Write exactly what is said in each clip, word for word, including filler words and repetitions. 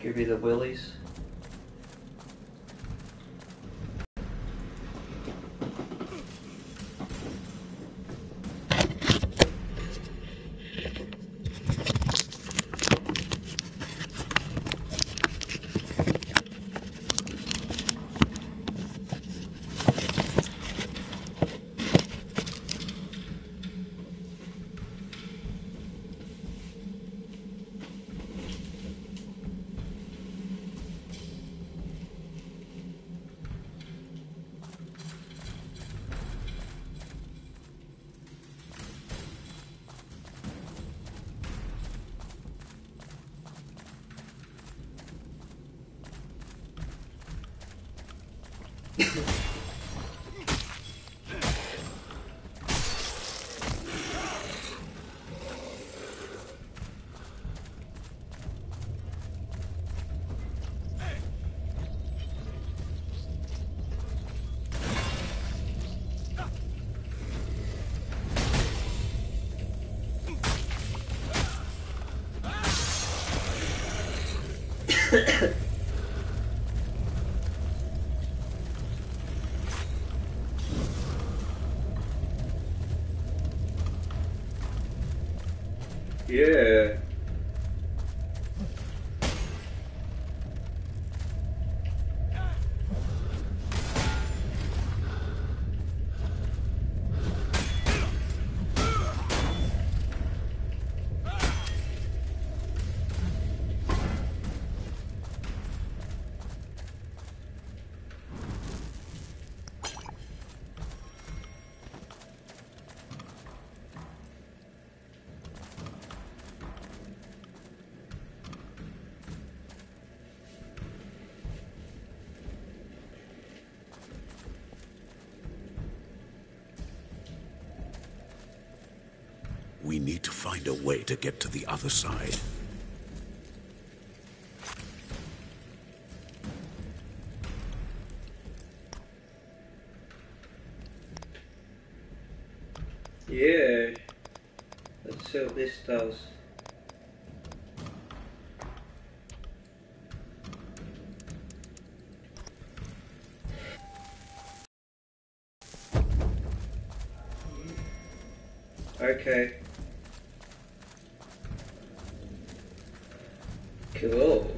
Give you the willies. Yeah. We need to find a way to get to the other side. Yeah. Let's see what this does. Okay. Cool.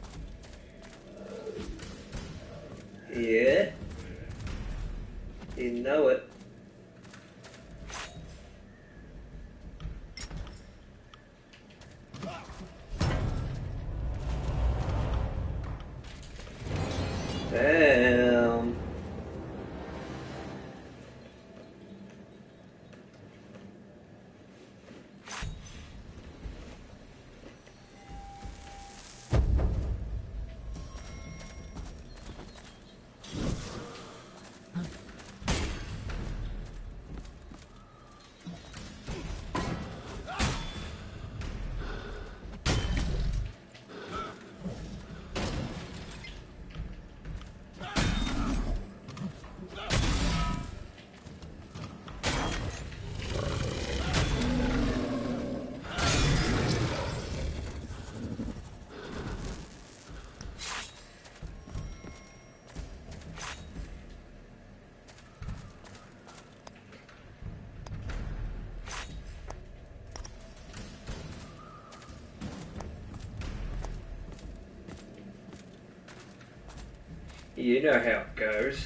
Yeah. You know it. Damn. You know how it goes.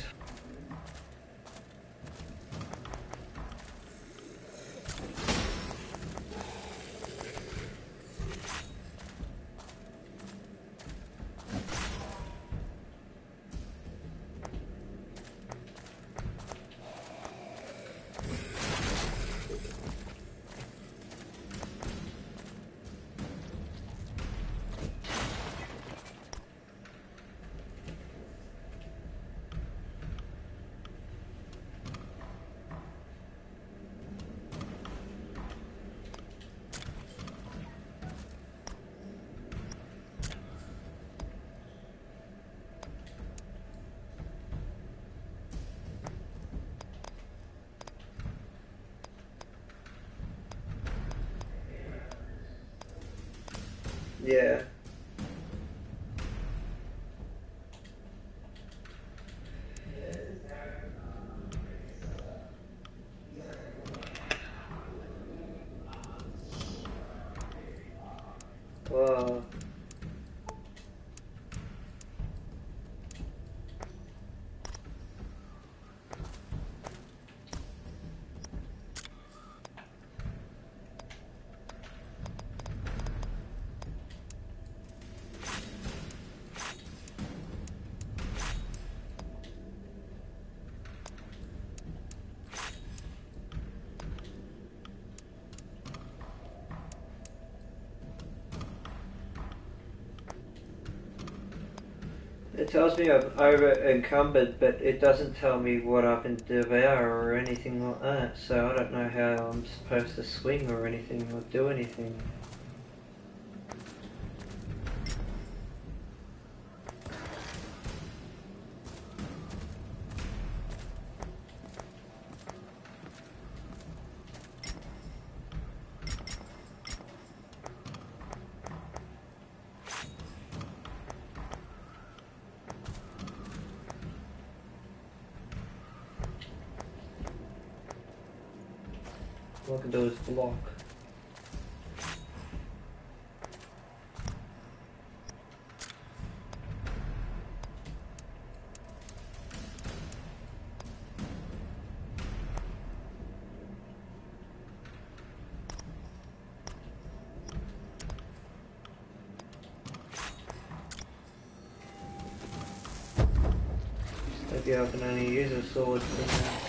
Yeah. Whoa. It tells me I'm over encumbered, but it doesn't tell me what I can devour or anything like that, so I don't know how I'm supposed to swing or anything or do anything. All I can do is block. Maybe I can only use a sword for now.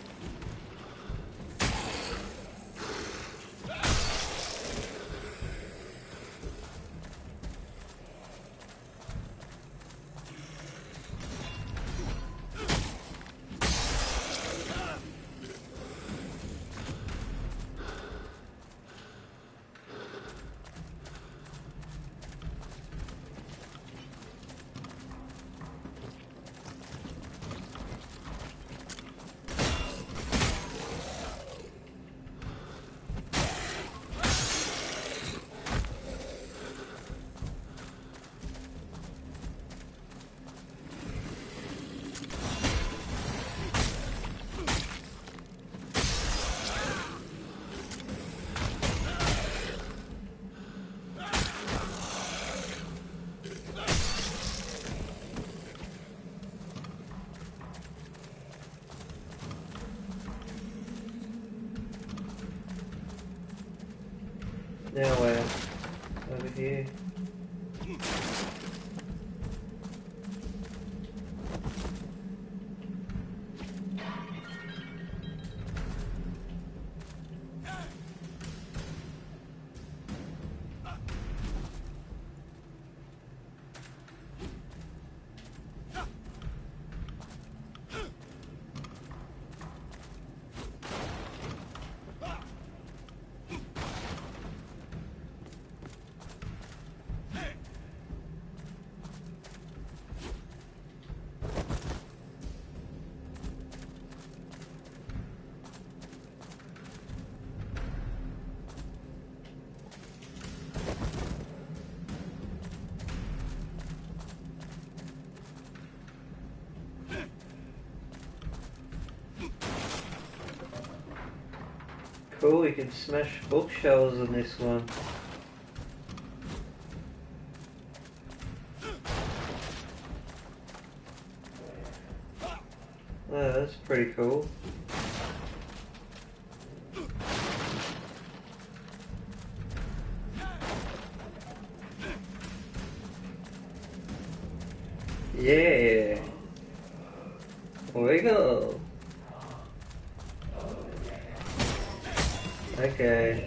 Now where? Over here. Cool, we can smash bookshelves in this one. Oh, that's pretty cool. Yeah. Wiggle. Okay.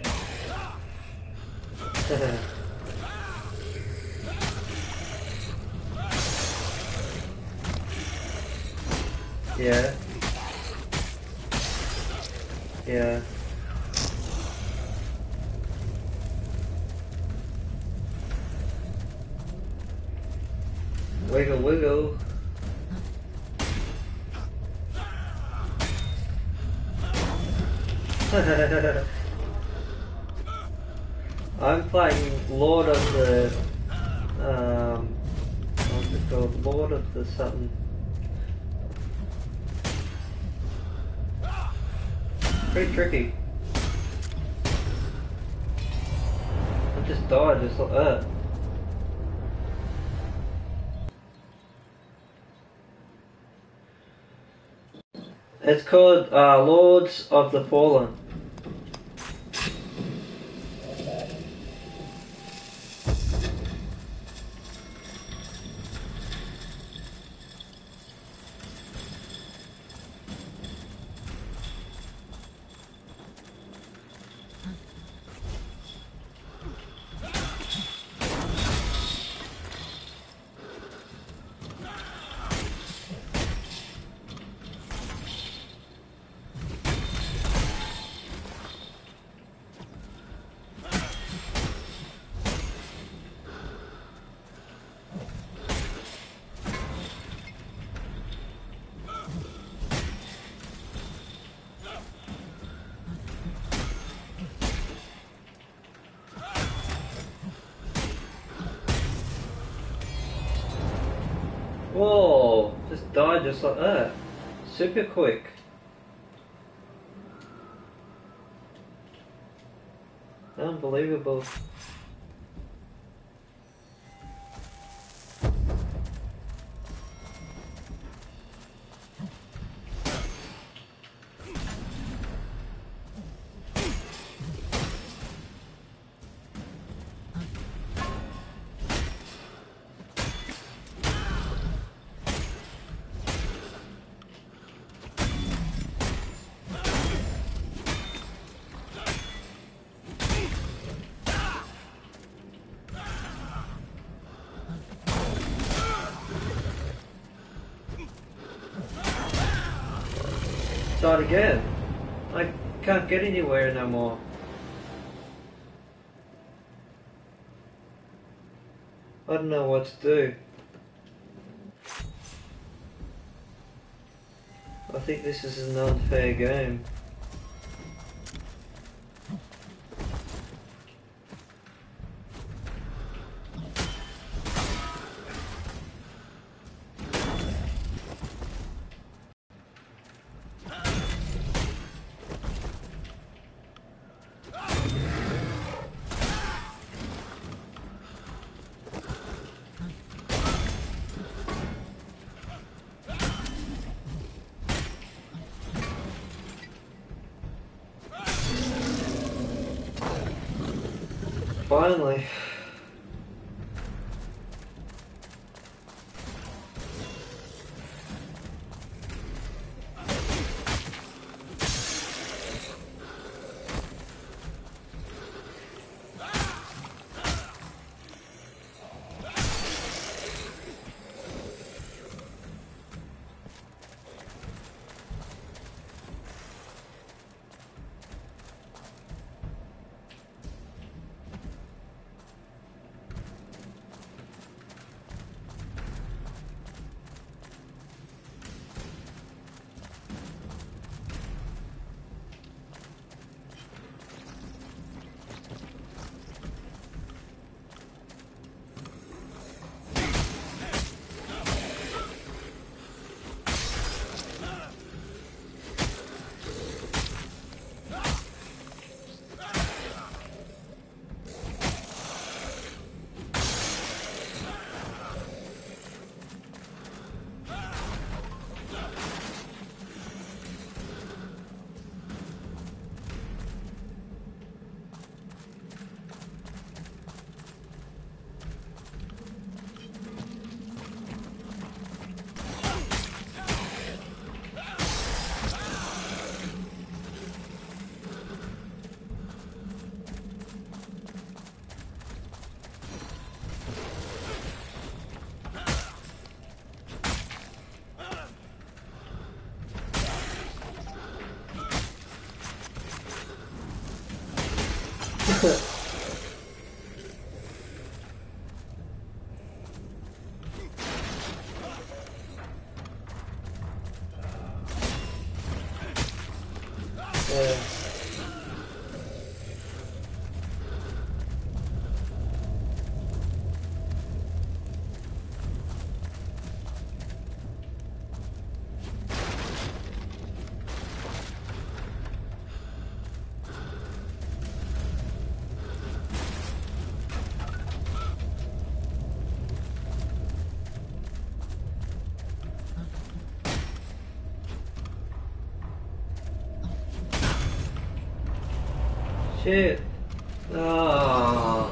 Yeah. Yeah. Wiggle, wiggle. I'm playing Lord of the, um, what's it called? Lord of the something. Pretty tricky. I'm just just died just like that. It's called uh, Lords of the Fallen. Whoa, just died just like that. Super quick. Unbelievable. Start again. I can't get anywhere no more. I don't know what to do. I think this is an unfair game. Finally. Yeah. Shit. Ah.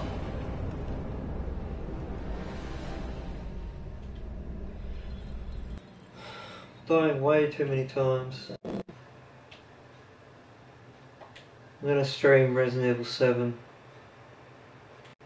Dying way too many times. I'm gonna stream Resident Evil seven.